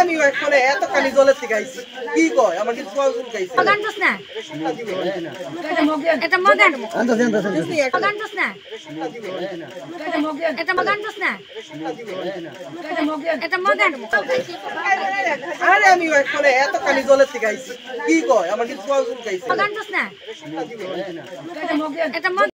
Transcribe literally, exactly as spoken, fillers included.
আমি ফোনে এত কানি জলের থেকে আইছি কি কয় আমার কিছু চুল গাইছে গান দোস না এটা মগেন এটা মগেন আনতাছি আনতাছি গান দোস না এটা মগেন এটা গান দোস না এটা মগেন এটা মগেন আরে আমি ফোনে এত কানি জলের থেকে আইছি কি কয় আমার কিছু চুল গাইছে গান দোস না এটা মগেন এটা